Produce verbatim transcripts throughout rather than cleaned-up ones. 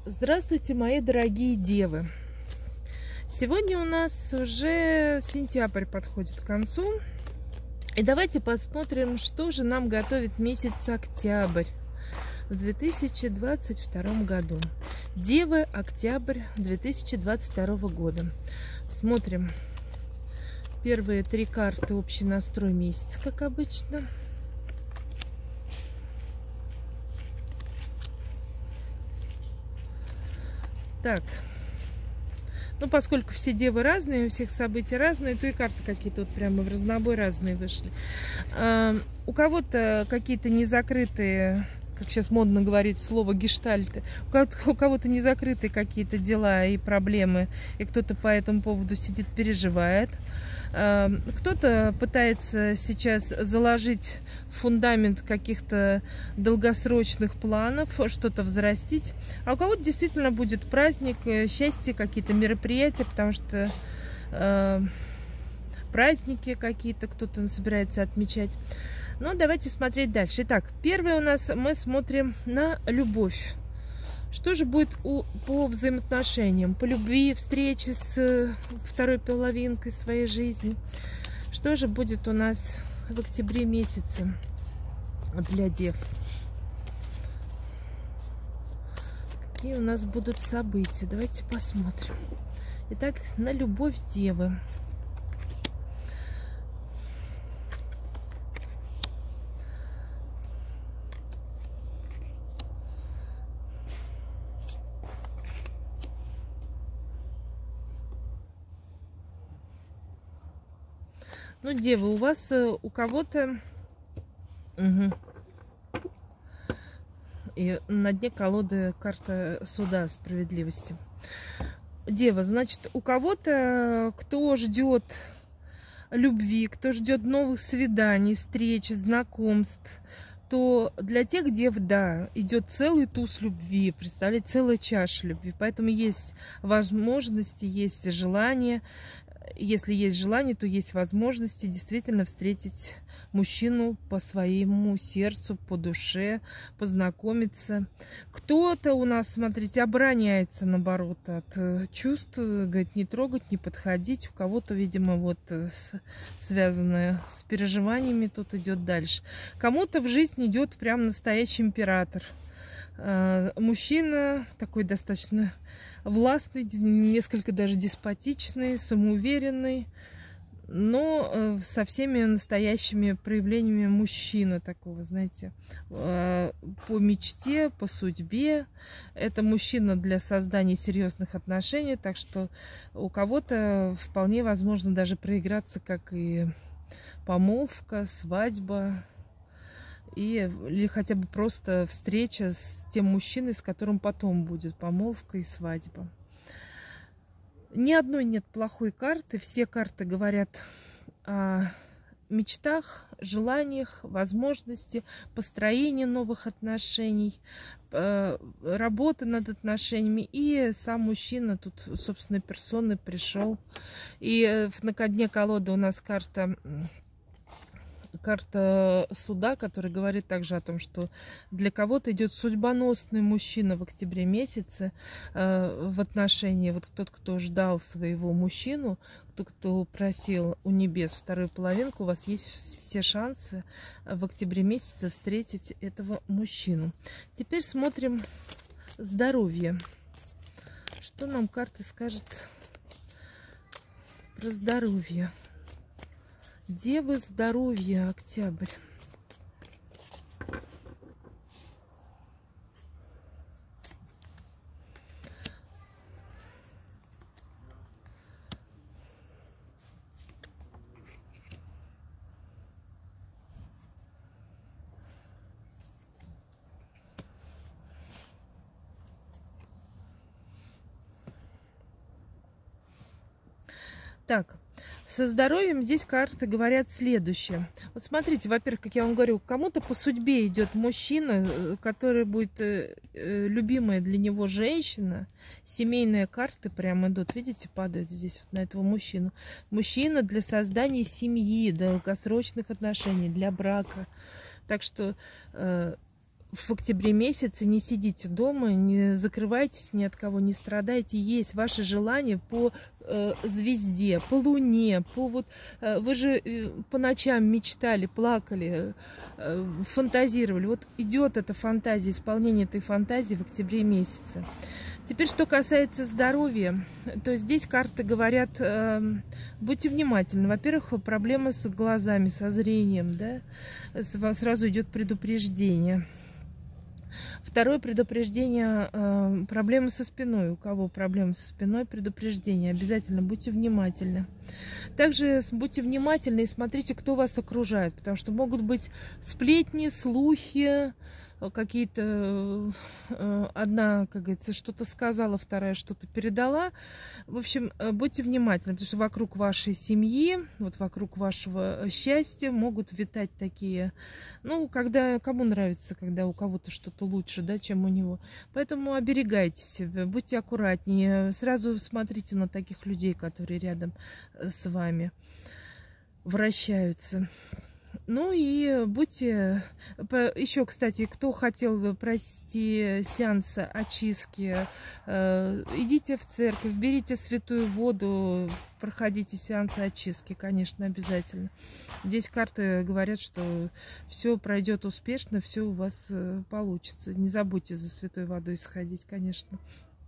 Здравствуйте, мои дорогие девы! Сегодня у нас уже сентябрь подходит к концу. И давайте посмотрим, что же нам готовит месяц октябрь в две тысячи двадцать втором году. Девы, октябрь две тысячи двадцать второго года. Смотрим первые три карты, общий настрой месяца, как обычно. Так, ну поскольку все девы разные, у всех события разные, то и карты какие-то вот прямо в разнобой разные вышли. А, у кого-то какие-то незакрытые, как сейчас модно говорить слово, гештальты, у кого-то, у кого-то незакрытые какие-то дела и проблемы, и кто-то по этому поводу сидит, переживает. А, кто-то пытается сейчас заложить фундамент каких-то долгосрочных планов, что-то взрастить. А у кого-то действительно будет праздник, счастье, какие-то мероприятия, потому что э, праздники какие-то кто-то собирается отмечать. Ну, давайте смотреть дальше. Итак, первое у нас мы смотрим на любовь. Что же будет у, по взаимоотношениям, по любви, встрече с второй половинкой своей жизни? Что же будет у нас в октябре месяце для дев? Какие у нас будут события? Давайте посмотрим. Итак, на любовь девы. Ну, девы, у вас, у кого-то... Угу. И на дне колоды карта суда справедливости. Дева, значит, у кого-то, кто ждет любви, кто ждет новых свиданий, встреч, знакомств, то для тех дев, да, идет целый туз любви, представляете, целая чаша любви. Поэтому есть возможности, есть желание. Если есть желание, то есть возможности действительно встретить мужчину по своему сердцу, по душе, познакомиться. Кто-то у нас, смотрите, обороняется, наоборот, от чувств, говорит, не трогать, не подходить. У кого-то, видимо, вот связанное с переживаниями, тут идет дальше. Кому-то в жизнь идет прям настоящий император. Мужчина такой достаточно властный, несколько даже деспотичный, самоуверенный, но со всеми настоящими проявлениями мужчины такого, знаете, по мечте, по судьбе. Это мужчина для создания серьезных отношений, так что у кого-то вполне возможно даже проиграться, как и помолвка, свадьба. И, или хотя бы просто встреча с тем мужчиной, с которым потом будет помолвка и свадьба. Ни одной нет плохой карты. Все карты говорят о мечтах, желаниях, возможности, построении новых отношений, работы над отношениями. И сам мужчина тут собственной персоной пришел. И на дне колоды у нас карта... Карта суда, которая говорит также о том, что для кого-то идет судьбоносный мужчина в октябре месяце э, в отношении, вот тот, кто ждал своего мужчину, тот, кто просил у небес вторую половинку, у вас есть все шансы в октябре месяце встретить этого мужчину. Теперь смотрим здоровье. Что нам карта скажет про здоровье? Девы, здоровье, октябрь. Так. Со здоровьем здесь карты говорят следующее. Вот смотрите, во-первых, как я вам говорю, кому-то по судьбе идет мужчина, который будет э, любимая для него женщина. Семейные карты прям идут, видите, падают здесь вот на этого мужчину. Мужчина для создания семьи, долгосрочных отношений, для брака. Так что... Э, в октябре месяце не сидите дома, не закрывайтесь ни от кого, не страдайте. Есть ваши желания по э, звезде, по луне, по вот э, вы же э, по ночам мечтали, плакали, э, фантазировали. Вот идет эта фантазия, исполнение этой фантазии в октябре месяце. Теперь, что касается здоровья, то здесь карты говорят, э, будьте внимательны. Во-первых, проблемы с глазами, со зрением, да, сразу идет предупреждение. Второе предупреждение, э, проблемы со спиной. У кого проблемы со спиной, предупреждение. Обязательно будьте внимательны. Также будьте внимательны и смотрите, кто вас окружает, потому что могут быть сплетни, слухи, какие-то, одна, как говорится, что-то сказала, вторая что-то передала. В общем, будьте внимательны, потому что вокруг вашей семьи, вот вокруг вашего счастья могут витать такие, ну, когда, кому нравится, когда у кого-то что-то лучше, да, чем у него. Поэтому оберегайте себя, будьте аккуратнее, сразу смотрите на таких людей, которые рядом с вами вращаются. Ну и будьте... Еще, кстати, кто хотел пройти сеанс очистки, э, идите в церковь, берите святую воду, проходите сеансы очистки, конечно, обязательно. Здесь карты говорят, что все пройдет успешно, все у вас получится. Не забудьте за святой водой сходить, конечно.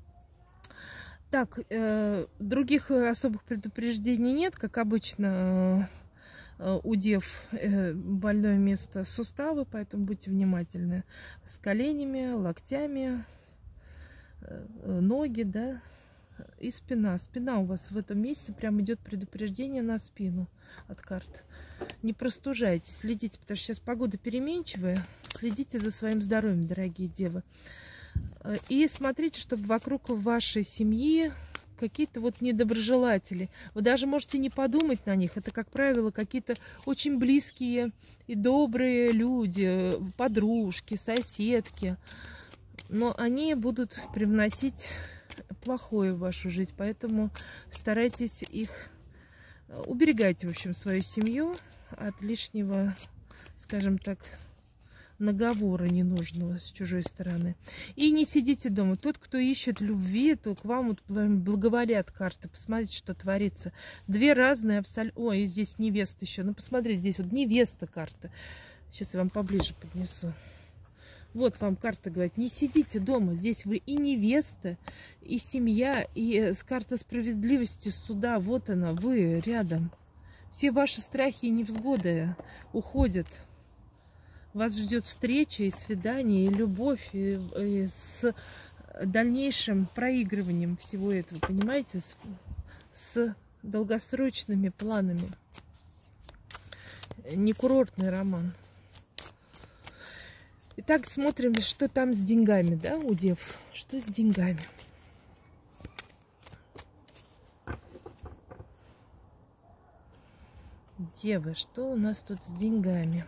Так, э, других особых предупреждений нет, как обычно... У дев больное место суставы, поэтому будьте внимательны с коленями, локтями, ноги, да, и спина. Спина у вас в этом месяце прям идет предупреждение на спину от карт. Не простужайтесь, следите, потому что сейчас погода переменчивая. Следите за своим здоровьем, дорогие девы. И смотрите, чтобы вокруг вашей семьи какие-то вот недоброжелатели. Вы даже можете не подумать на них. Это, как правило, какие-то очень близкие и добрые люди, подружки, соседки. Но они будут привносить плохое в вашу жизнь. Поэтому старайтесь их... Уберегайте, в общем, свою семью от лишнего, скажем так, наговора ненужного с чужой стороны. И не сидите дома. Тот, кто ищет любви, то к вам вот благоволят карты. Посмотрите, что творится. Две разные абсолютно... Ой, и здесь невеста еще. Ну, посмотрите, здесь вот невеста карта. Сейчас я вам поближе поднесу. Вот вам карта говорит, не сидите дома. Здесь вы и невеста, и семья, и с карты справедливости суда. Вот она, вы рядом. Все ваши страхи и невзгоды уходят. Вас ждет встреча и свидание, и любовь, и, и с дальнейшим проигрыванием всего этого, понимаете, с, с долгосрочными планами. Не курортный роман. Итак, смотрим, что там с деньгами, да, у дев? Что с деньгами? Девы, что у нас тут с деньгами?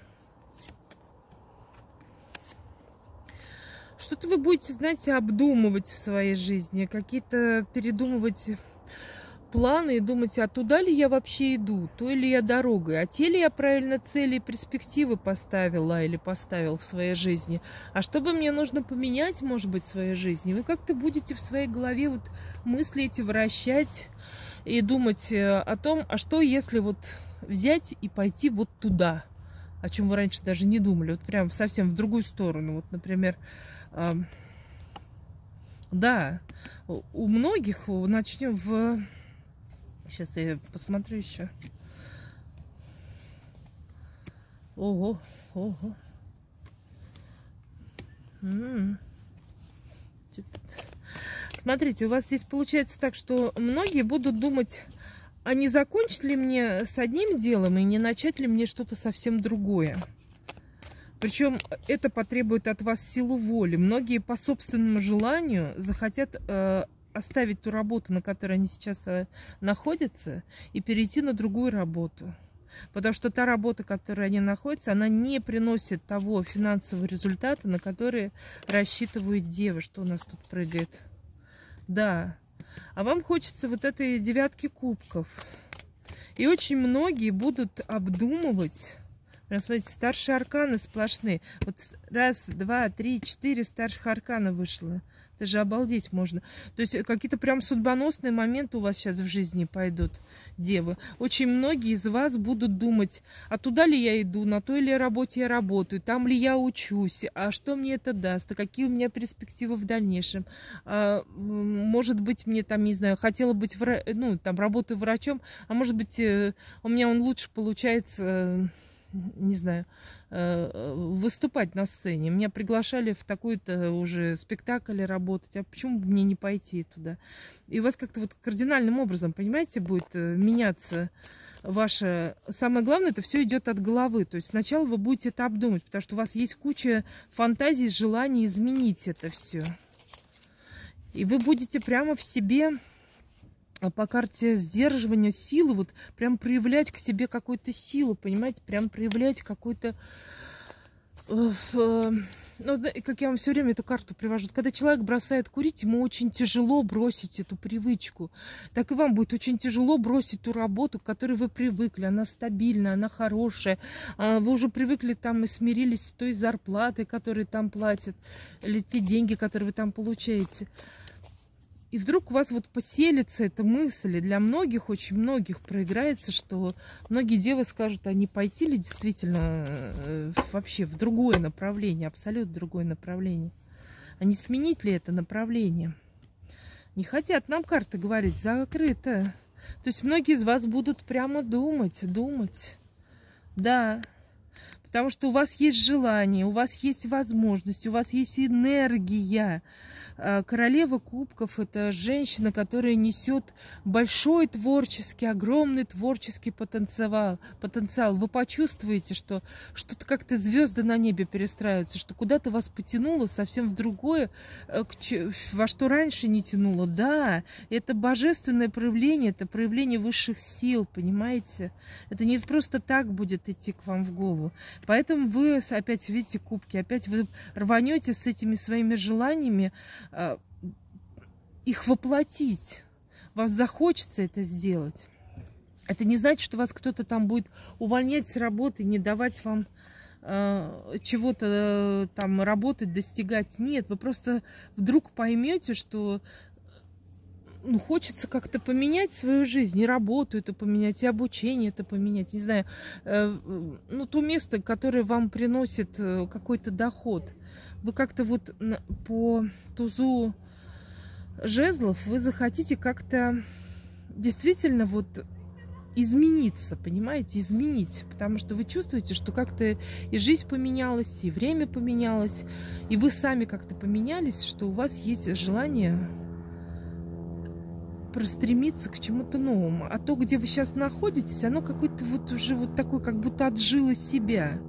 Что-то вы будете, знаете, обдумывать в своей жизни, какие-то передумывать планы и думать, а туда ли я вообще иду, той ли я дорогой, а те ли я правильно цели и перспективы поставила или поставил в своей жизни, а что бы мне нужно поменять, может быть, в своей жизни. Вы как-то будете в своей голове вот мыслить, вращать и думать о том, а что если вот взять и пойти вот туда, о чем вы раньше даже не думали, вот прям совсем в другую сторону, вот, например, э, да, у многих, начнем в... Сейчас я посмотрю еще. Ого, ого. М-м. Смотрите, у вас здесь получается так, что многие будут думать, а не закончить ли мне с одним делом и не начать ли мне что-то совсем другое. Причем это потребует от вас силу воли. Многие по собственному желанию захотят э, оставить ту работу, на которой они сейчас э, находятся, и перейти на другую работу. Потому что та работа, в которой они находятся, она не приносит того финансового результата, на который рассчитывают девы. Что у нас тут прыгает? Да. А вам хочется вот этой девятки кубков. И очень многие будут обдумывать Прям, смотрите, старшие арканы сплошные. Вот раз, два, три, четыре старших аркана вышло. Это же обалдеть можно. То есть какие-то прям судьбоносные моменты у вас сейчас в жизни пойдут, девы. Очень многие из вас будут думать, а туда ли я иду, на той ли работе я работаю, там ли я учусь, а что мне это даст, а какие у меня перспективы в дальнейшем. А, может быть, мне там, не знаю, хотела быть, вра... ну, там, работаю врачом, а может быть, у меня он лучше получается, не знаю, выступать на сцене. Меня приглашали в такой-то уже спектакль работать, а почему бы мне не пойти туда? И у вас как-то вот кардинальным образом, понимаете, будет меняться ваше... Самое главное, это все идет от головы. То есть сначала вы будете это обдумать, потому что у вас есть куча фантазий, желаний изменить это все. И вы будете прямо в себе... по карте сдерживания, силы, вот прям проявлять к себе какую-то силу, понимаете, прям проявлять какой-то... Ну, как я вам все время эту карту привожу, когда человек бросает курить, ему очень тяжело бросить эту привычку. Так и вам будет очень тяжело бросить ту работу, к которой вы привыкли. Она стабильная, она хорошая. Вы уже привыкли там и смирились с той зарплатой, которую там платят, или те деньги, которые вы там получаете. И вдруг у вас вот поселится эта мысль, и для многих, очень многих проиграется, что многие девы скажут, а не пойти ли действительно э, вообще в другое направление, абсолютно другое направление, а не сменить ли это направление. Не хотят нам карты говорить, закрыто. То есть многие из вас будут прямо думать, думать, да. Потому что у вас есть желание, у вас есть возможность, у вас есть энергия. Королева кубков – это женщина, которая несет большой творческий, огромный творческий потенциал. потенциал. Вы почувствуете, что что-то как-то звезды на небе перестраиваются, что куда-то вас потянуло совсем в другое, во что раньше не тянуло. Да, это божественное проявление, это проявление высших сил, понимаете? Это не просто так будет идти к вам в голову. Поэтому вы опять видите кубки, опять вы рванете с этими своими желаниями, их воплотить. Вас захочется это сделать. Это не значит, что вас кто-то там будет увольнять с работы, не давать вам э, чего-то э, там работать, достигать. Нет, вы просто вдруг поймете, что ну, хочется как-то поменять свою жизнь, и работу это поменять, и обучение это поменять, не знаю, э, ну, то место, которое вам приносит э, какой-то доход. Вы как-то вот по тузу жезлов вы захотите как-то действительно вот измениться, понимаете, изменить, потому что вы чувствуете, что как-то и жизнь поменялась, и время поменялось, и вы сами как-то поменялись, что у вас есть желание простремиться к чему-то новому. А то, где вы сейчас находитесь, оно какое-то вот уже вот такое, как будто отжило себя.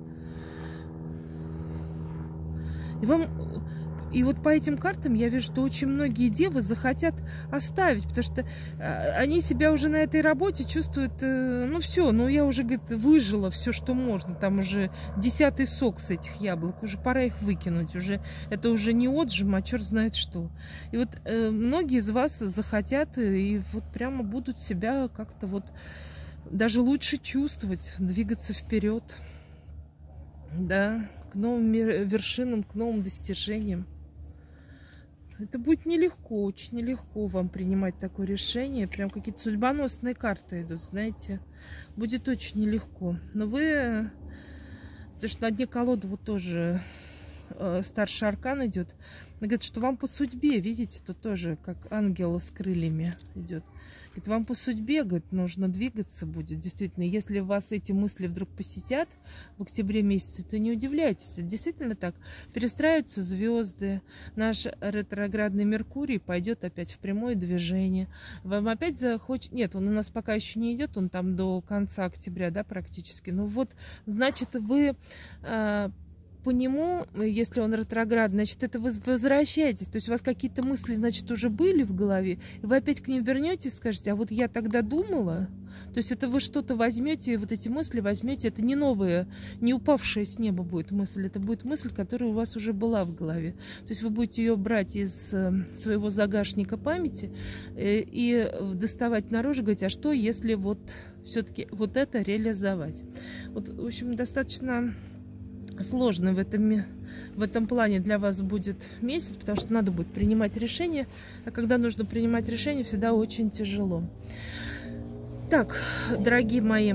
И вам, и вот по этим картам я вижу, что очень многие девы захотят оставить, потому что они себя уже на этой работе чувствуют, ну все, ну я уже, говорит, выжила все, что можно, там уже десятый сок с этих яблок, уже пора их выкинуть, уже это уже не отжим, а черт знает что. И вот э, многие из вас захотят и вот прямо будут себя как-то вот даже лучше чувствовать, двигаться вперед, да, к новым вершинам, к новым достижениям. Это будет нелегко, очень нелегко вам принимать такое решение. Прям какие-то судьбоносные карты идут, знаете. Будет очень нелегко. Но вы... Потому что на дне колоды вот тоже э, старший аркан идет. Она говорит, что вам по судьбе, видите, тут тоже как ангел с крыльями идет. Говорит, вам по судьбе, говорит, нужно двигаться будет. Действительно, если вас эти мысли вдруг посетят в октябре месяце, то не удивляйтесь. Это действительно так. Перестраиваются звезды. Наш ретроградный Меркурий пойдет опять в прямое движение. Вам опять захочет... Нет, он у нас пока еще не идет, он там до конца октября, да, практически. Ну вот, значит, вы... по нему, если он ретроград, значит, это вы возвращаетесь. То есть у вас какие-то мысли, значит, уже были в голове, и вы опять к ним вернетесь и скажете, а вот я тогда думала. То есть это вы что-то возьмете, вот эти мысли возьмете, это не новая, не упавшая с неба будет мысль, это будет мысль, которая у вас уже была в голове. То есть вы будете ее брать из своего загашника памяти и доставать наружу, говорить, а что, если вот все-таки вот это реализовать. Вот, в общем, достаточно сложно в этом, в этом плане для вас будет месяц, потому что надо будет принимать решения, а когда нужно принимать решения, всегда очень тяжело. Так, дорогие мои,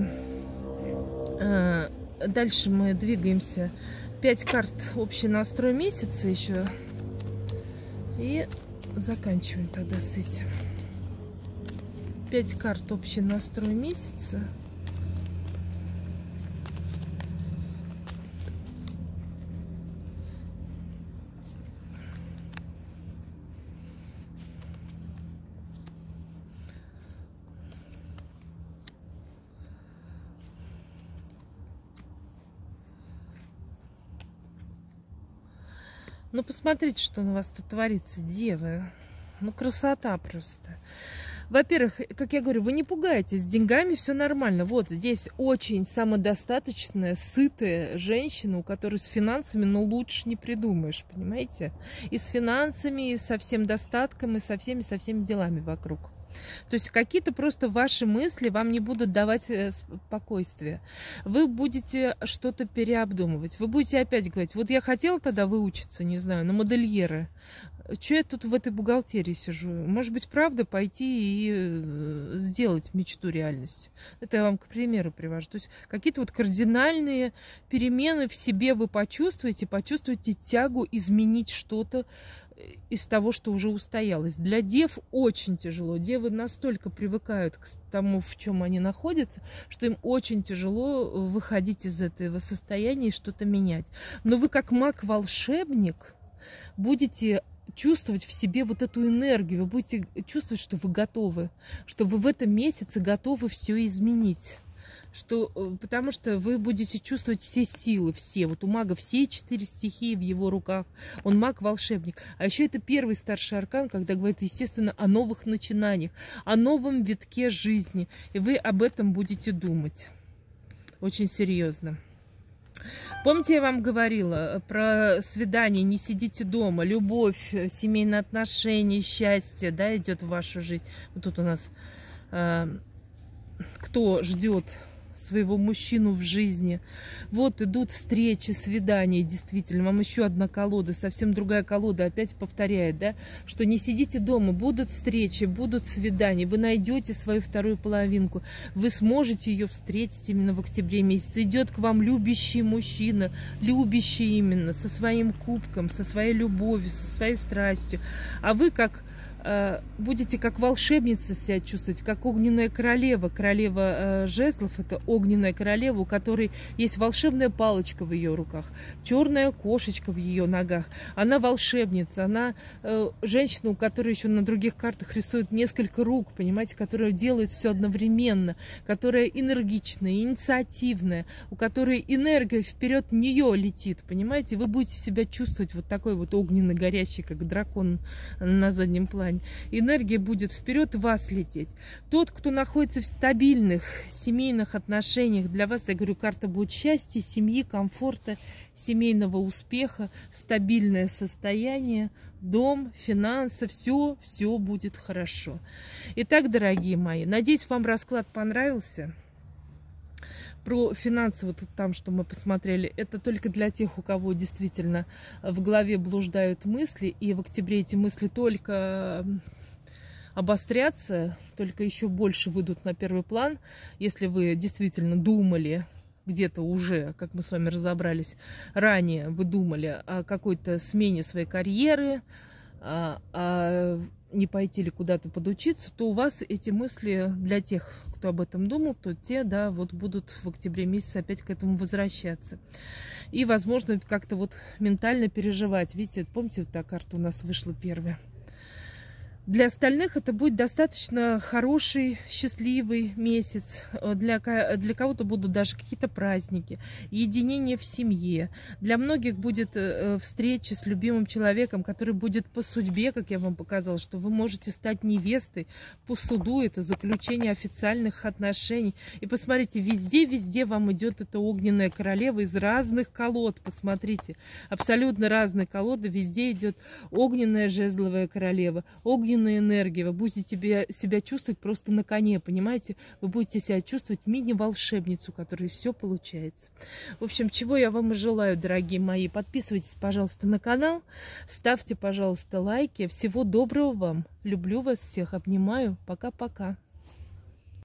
дальше мы двигаемся. Пять карт общий настрой месяца еще. И заканчиваем тогда с этим. Пять карт общий настрой месяца. Ну, посмотрите, что у вас тут творится, девы. Ну, красота просто. Во-первых, как я говорю, вы не пугайтесь, с деньгами все нормально. Вот здесь очень самодостаточная, сытая женщина, у которой с финансами, ну, лучше не придумаешь, понимаете? И с финансами, и со всем достатком, и со всеми, со всеми делами вокруг. То есть какие-то просто ваши мысли вам не будут давать спокойствия. Вы будете что-то переобдумывать. Вы будете опять говорить, вот я хотела тогда выучиться, не знаю, на модельера. Что я тут в этой бухгалтерии сижу? Может быть, правда пойти и сделать мечту реальностью? Это я вам к примеру привожу. То есть какие-то вот кардинальные перемены в себе вы почувствуете, почувствуете тягу изменить что-то из того, что уже устоялось. Для дев очень тяжело. Девы настолько привыкают к тому, в чем они находятся, что им очень тяжело выходить из этого состояния и что-то менять. Но вы как маг-волшебник будете чувствовать в себе вот эту энергию, вы будете чувствовать, что вы готовы, что вы в этом месяце готовы все изменить. Что, потому что вы будете чувствовать все силы, все. Вот у мага все четыре стихии в его руках. Он маг-волшебник. А еще это первый старший аркан, когда говорит, естественно, о новых начинаниях, о новом витке жизни. И вы об этом будете думать. Очень серьезно. Помните, я вам говорила про свидание, не сидите дома, любовь, семейные отношения, счастье, да, идет в вашу жизнь. Вот тут у нас э, кто ждет своего мужчину в жизни. Вот идут встречи, свидания, действительно. Вам еще одна колода, совсем другая колода, опять повторяет, да, что не сидите дома, будут встречи, будут свидания, вы найдете свою вторую половинку, вы сможете ее встретить именно в октябре месяце. Идет к вам любящий мужчина, любящий именно, со своим кубком, со своей любовью, со своей страстью. А вы как будете как волшебница себя чувствовать, как огненная королева. Королева э, жезлов – это огненная королева, у которой есть волшебная палочка в ее руках, черная кошечка в ее ногах. Она волшебница, она э, женщина, у которой еще на других картах рисует несколько рук, понимаете, которая делает все одновременно, которая энергичная, инициативная, у которой энергия вперед нее летит, понимаете. Вы будете себя чувствовать вот такой вот огненно горящий, как дракон на заднем плане. Энергия будет вперед вас лететь. Тот, кто находится в стабильных семейных отношениях, для вас, я говорю, карта будет счастья, семьи, комфорта, семейного успеха, стабильное состояние, дом, финансы, все, все будет хорошо. Итак, дорогие мои, надеюсь, вам расклад понравился. Про финансы, вот там, что мы посмотрели, это только для тех, у кого действительно в голове блуждают мысли, и в октябре эти мысли только обострятся, только еще больше выйдут на первый план. Если вы действительно думали где-то уже, как мы с вами разобрались, ранее вы думали о какой-то смене своей карьеры, а, а не пойти ли куда-то подучиться, то у вас эти мысли для тех, кто об этом думал, то те, да, вот будут в октябре месяце опять к этому возвращаться. И, возможно, как-то вот ментально переживать. Видите, помните, вот та карта у нас вышла первая. Для остальных это будет достаточно хороший, счастливый месяц. Для, для кого-то будут даже какие-то праздники, единение в семье. Для многих будет встреча с любимым человеком, который будет по судьбе, как я вам показала, что вы можете стать невестой по суду. Это заключение официальных отношений. И посмотрите, везде-везде вам идет эта огненная королева из разных колод. Посмотрите, абсолютно разные колоды. Везде идет огненная жезловая королева, огненная энергия, вы будете себя, себя чувствовать просто на коне, понимаете? Вы будете себя чувствовать мини-волшебницу, у которой все получается. В общем, чего я вам и желаю, дорогие мои. Подписывайтесь, пожалуйста, на канал, ставьте, пожалуйста, лайки. Всего доброго вам. Люблю вас всех, обнимаю. Пока-пока.